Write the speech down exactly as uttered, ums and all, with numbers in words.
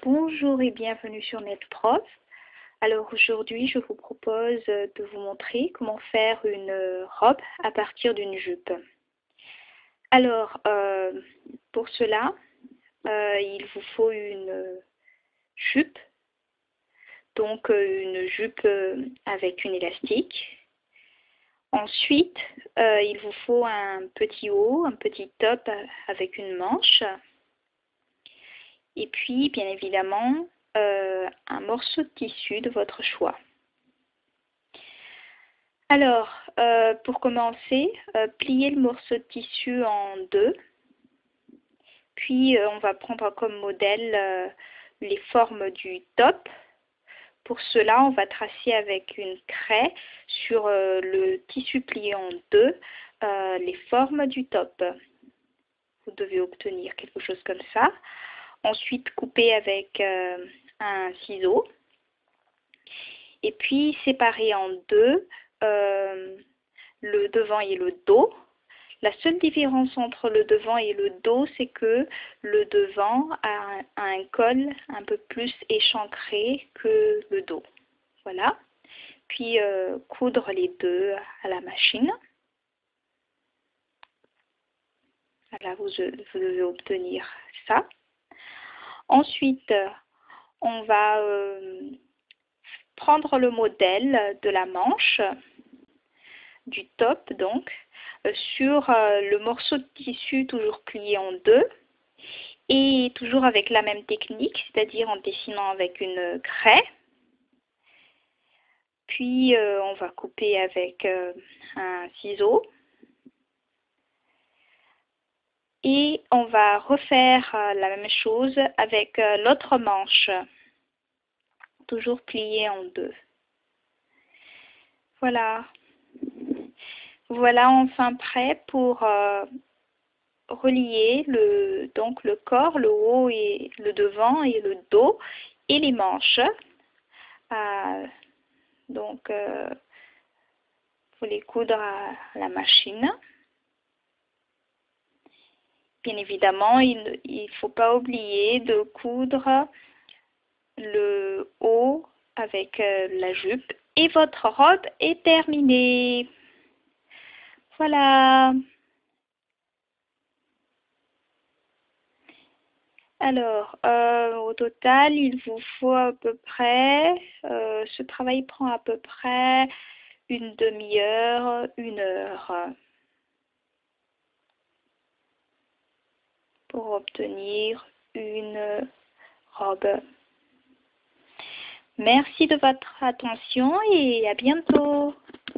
Bonjour et bienvenue sur NetProf. Alors aujourd'hui, je vous propose de vous montrer comment faire une robe à partir d'une jupe. Alors, euh, pour cela, euh, il vous faut une jupe, donc une jupe avec une élastique. Ensuite, euh, il vous faut un petit haut, un petit top avec une manche. Et puis, bien évidemment, euh, un morceau de tissu de votre choix. Alors, euh, pour commencer, euh, pliez le morceau de tissu en deux. Puis, euh, on va prendre comme modèle euh, les formes du top. Pour cela, on va tracer avec une craie sur euh, le tissu plié en deux euh, les formes du top. Vous devez obtenir quelque chose comme ça. Ensuite, couper avec euh, un ciseau. Et puis, séparer en deux euh, le devant et le dos. La seule différence entre le devant et le dos, c'est que le devant a un, a un col un peu plus échancré que le dos. Voilà. Puis, euh, coudre les deux à la machine. Voilà, vous, vous devez obtenir ça. Ensuite, on va euh, prendre le modèle de la manche, du top donc, euh, sur euh, le morceau de tissu toujours plié en deux et toujours avec la même technique, c'est-à-dire en dessinant avec une craie. Puis euh, on va couper avec euh, un ciseau. Et on va refaire euh, la même chose avec euh, l'autre manche, toujours pliée en deux. Voilà. Voilà enfin prêt pour euh, relier le, donc le corps, le haut et le devant et le dos et les manches. Euh, donc, euh, vous les coudre à la machine. Bien évidemment, il ne faut pas oublier de coudre le haut avec euh, la jupe et votre robe est terminée. Voilà. Alors, euh, au total, il vous faut à peu près, euh, ce travail prend à peu près une demi-heure, une heure pour obtenir une robe. Merci de votre attention et à bientôt.